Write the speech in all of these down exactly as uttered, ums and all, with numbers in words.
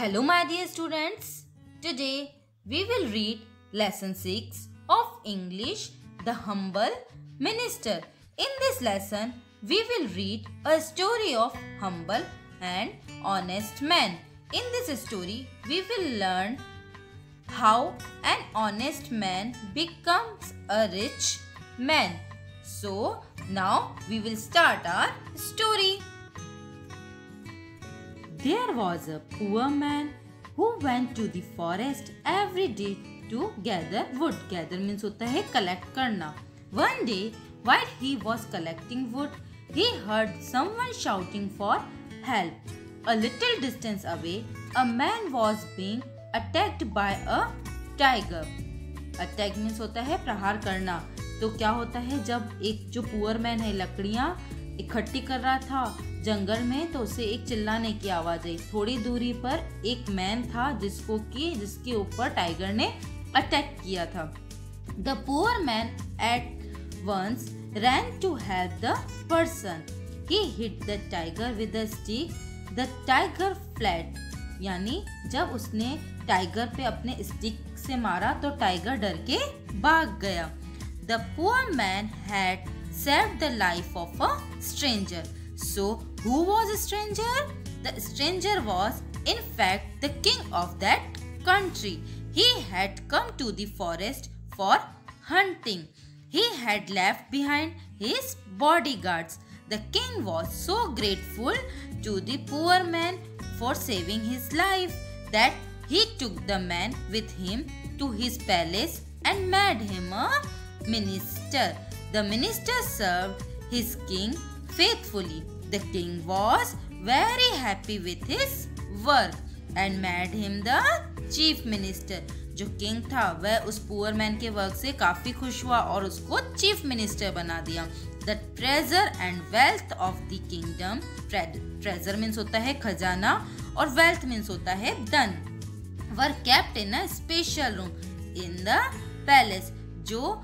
Hello my dear students, today we will read lesson six of English, The Humble Minister. In this lesson, we will read a story of humble and honest man. In this story, we will learn how an honest man becomes a rich man. So, now we will start our story. There was a poor man who went to the forest every day to gather wood. Gather means होता है collect करना. One day, while he was collecting wood, he heard someone shouting for help. A little distance away, a man was being attacked by a tiger. Attack means होता है प्रहार करना. तो क्या होता है, जब एक जो पुअर मैन है लकड़ियाँ इकट्ठी कर रहा था जंगल में, तो उसे एक चिल्लाने की आवाज आई. थोड़ी दूरी पर एक मैन था जिसको कि जिसके ऊपर टाइगर ने अटैक किया था. The poor man at once ran to help the person. He hit the tiger with a stick. The tiger fled. यानी जब उसने टाइगर पे अपने स्टिक से मारा तो टाइगर डर के भाग गया. The poor man had saved the life of a stranger. So, who was a stranger? The stranger was, in fact, the king of that country. He had come to the forest for hunting. He had left behind his bodyguards. The king was so grateful to the poor man for saving his life that he took the man with him to his palace and made him a minister. The minister served his king faithfully. The king was very happy with his work and made him the chief minister. जो king था वह उस poor man के work से काफी खुश हुआ और उसको चीफ मिनिस्टर बना दिया. The treasure and wealth of the kingdom. Treasure means होता है खजाना और wealth means होता है धन. Were kept in a special room in the palace. जो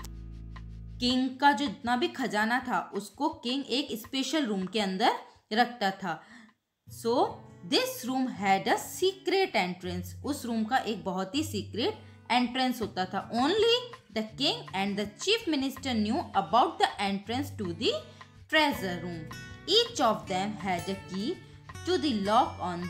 किंग का जो जितना भी खजाना था उसको किंग एक स्पेशल रूम के अंदर रखता था. So this room had a secret entrance. उस रूम का एक बहुत ही सीक्रेट एंट्रेंस होता था. Only the king and the chief minister knew about the entrance to the treasure room. Each of them had a key to the lock on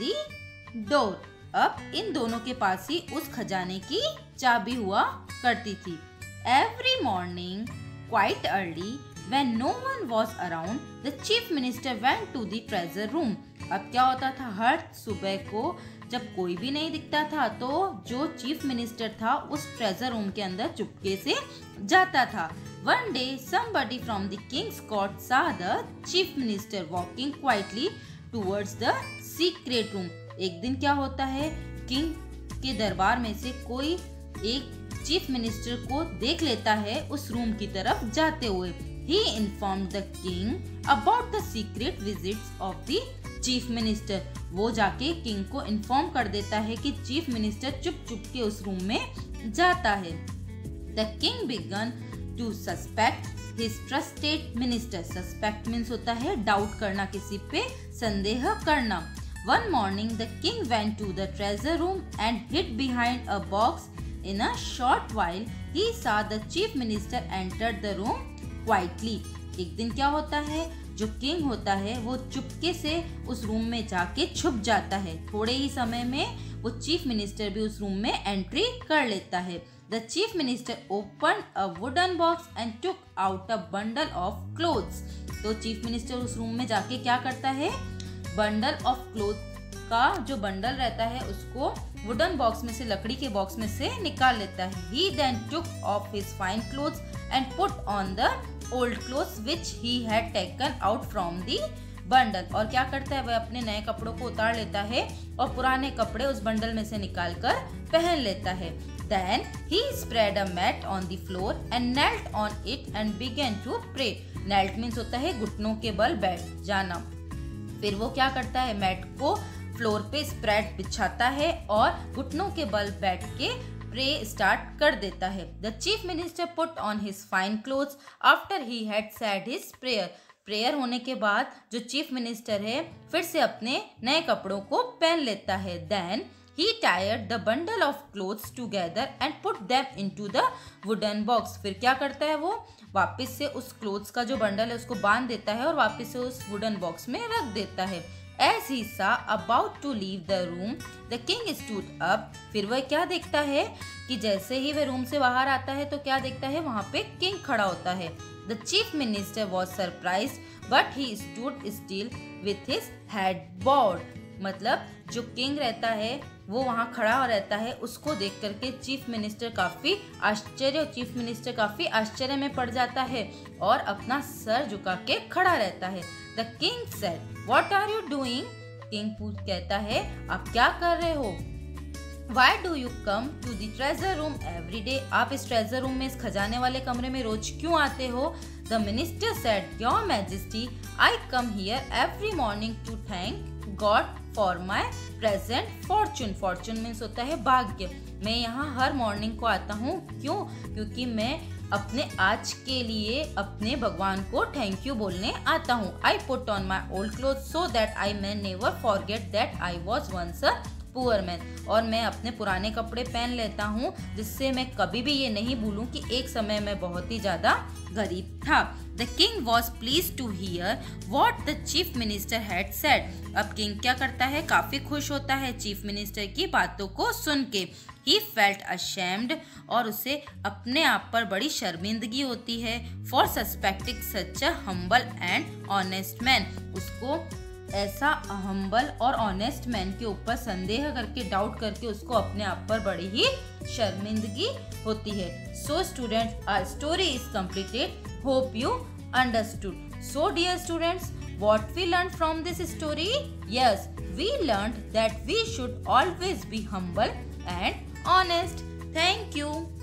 the door. अब इन दोनों के पास ही उस खजाने की चाबी हुआ करती थी. Every morning quite early, when no one was around, the chief minister went to the treasure room. अब क्या होता था, हर सुबह को जब कोई भी नहीं दिखता था तो जो चीफ मिनिस्टर था उस ट्रेजर रूम के अंदर चुपके से जाता था. One day, somebody from the king's court saw the chief minister walking quietly towards the secret room. एक दिन क्या होता है, किंग के दरबार में से कोई एक चीफ मिनिस्टर को देख लेता है उस रूम की तरफ जाते हुए. He informed the king about the secret visits of the chief minister. वो जाके किंग को इन्फॉर्म कर देता है कि चीफ मिनिस्टर चुप चुप के उस रूम में जाता है. The king began to suspect his trusted minister. Suspect means होता है डाउट करना, किसी पे संदेह करना. One morning the king went to the treasure room and hid behind a box. In a short while, he saw the chief minister entered the room quietly. एक दिन क्या होता है, जो किंग होता है वो चुपके से उस रूम में जाके छुप जाता है. थोड़े ही समय में वो चीफ मिनिस्टर भी उस रूम में एंट्री कर लेता है. The chief minister opened a wooden box and took out a bundle of clothes. तो चीफ मिनिस्टर उस रूम में जाके क्या करता है, बंडल ऑफ क्लोथ का जो बंडल रहता है उसको वुडन बॉक्स में से, लकड़ी के बॉक्स में से निकाल लेता है. He then took off his fine clothes and put on the old clothes which he had taken out from the bundle. और क्या करता है, वह अपने नए कपड़ों को उतार लेता है और पुराने कपड़े उस बंडल में से निकाल कर पहन लेता है. Then he spread a mat on the floor and knelt on it and began to pray. Knelt means होता है घुटनों के बल बैठ जाना. फिर वो क्या करता है, मैट को फ्लोर पे स्प्रेड बिछाता है और घुटनों के बल बैठ के प्रे स्टार्ट कर देता है. The chief minister put on his fine clothes after he had said his prayer. Prayer होने के बाद जो चीफ मिनिस्टर है फिर से अपने नए कपड़ों को पहन लेता है। Then he tied the bundle of clothes together and put them into the wooden box। फिर क्या करता है वो, वापस से उस क्लोथ्स का जो बंडल है उसको बांध देता है और वापस से उस वुडन बॉक्स में रख देता है। As he saw about to leave the room, the king stood up। फिर वह क्या देखता है कि जैसे ही वह रूम से बाहर आता है तो क्या देखता है, वहाँ पे किंग खड़ा होता है। The chief minister was surprised, but he stood still with his head bowed। मतलब जो किंग रहता है वो वहाँ खड़ा रहता है, उसको देख करके चीफ मिनिस्टर काफी आश्चर्य चीफ मिनिस्टर काफी आश्चर्य में पड़ जाता है और अपना सर झुका के खड़ा रहता है। The king said, what are you doing? King पूछ कहता है आप क्या कर रहे हो? Why do you come to the treasure room every day? आप इस ट्रेजर रूम में, इस खजाने वाले कमरे में रोज क्यों आते हो? The minister said, Your Majesty, I come here every morning to thank God for my present fortune। Fortune means होता है भाग्य। मैं यहाँ हर मॉर्निंग को आता हूँ, क्यों? क्योंकि मैं अपने आज के लिए अपने भगवान को थैंक यू बोलने आता हूँ। I put on my old clothes so that I may never forget that I was once a poor man. और मैं अपने पुराने कपड़े पहन लेता हूँ जिससे मैं कभी भी ये नहीं भूलूं कि एक समय मैं बहुत ही ज्यादा गरीब था। The king was pleased to hear what the chief minister had said। अब किंग क्या करता है, काफी खुश होता है चीफ मिनिस्टर की बातों को सुन के। He felt ashamed और उसे अपने आप पर बड़ी शर्मिंदगी होती है। For suspecting such a humble and honest man। उसको ऐसा हम्बल और ऑनेस्ट मैन के ऊपर संदेह करके, डाउट करके उसको अपने आप पर बड़ी ही शर्मिंदगी होती है। So students, our story is completed. Hope you understood. So dear students, what we learn from this story? Yes, we learn that we should always be humble and honest. Thank you.